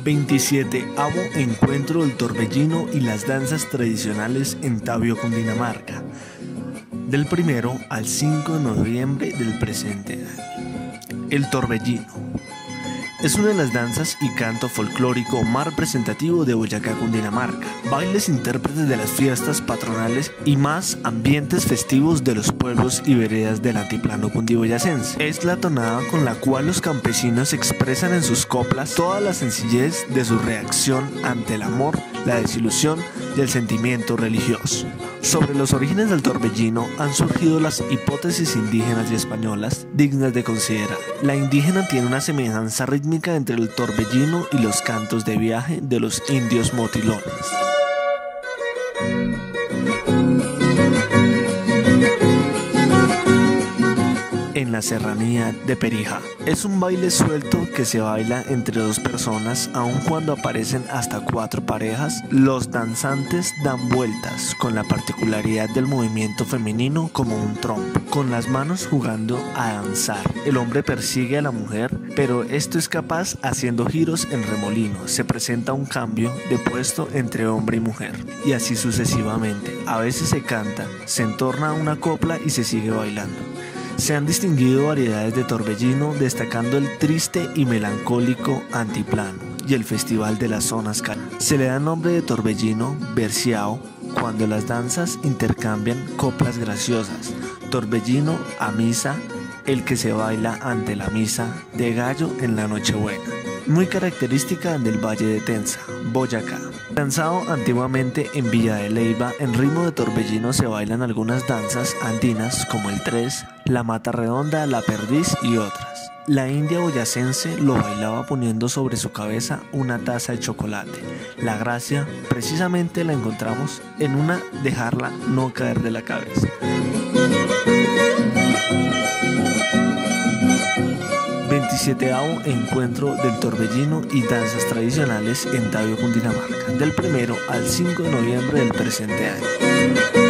27º Encuentro del Torbellino y las danzas tradicionales en Tabio, Cundinamarca, del 1 al 5 de noviembre del presente año. El torbellino es una de las danzas y canto folclórico más representativo de Boyacá, Cundinamarca. Bailes intérpretes de las fiestas patronales y más ambientes festivos de los pueblos y veredas del altiplano cundiboyacense. Es la tonada con la cual los campesinos expresan en sus coplas toda la sencillez de su reacción ante el amor, la desilusión y el sentimiento religioso. Sobre los orígenes del torbellino han surgido las hipótesis indígenas y españolas dignas de considerar. La indígena tiene una semejanza rítmica entre el torbellino y los cantos de viaje de los indios motilones. En la serranía de Perijá. Es un baile suelto que se baila entre dos personas, aun cuando aparecen hasta 4 parejas. Los danzantes dan vueltas con la particularidad del movimiento femenino como un trompo, con las manos jugando a danzar. El hombre persigue a la mujer, pero esto es capaz haciendo giros en remolino. Se presenta un cambio de puesto entre hombre y mujer, y así sucesivamente. A veces se canta, se entorna una copla y se sigue bailando. Se han distinguido variedades de torbellino, destacando el triste y melancólico antiplano y el festival de las zonas calientes. Se le da nombre de torbellino berciao cuando las danzas intercambian coplas graciosas. Torbellino a misa, el que se baila ante la misa de gallo en la Nochebuena. Muy característica del Valle de Tenza, Boyacá. Danzado antiguamente en Villa de Leyva, en ritmo de torbellino se bailan algunas danzas andinas como el tres, la mata redonda, la perdiz y otras. La india boyacense lo bailaba poniendo sobre su cabeza una taza de chocolate. La gracia precisamente la encontramos en una dejarla no caer de la cabeza. 27º Encuentro del Torbellino y danzas tradicionales en Tabio, Cundinamarca, del 1 al 5 de noviembre del presente año.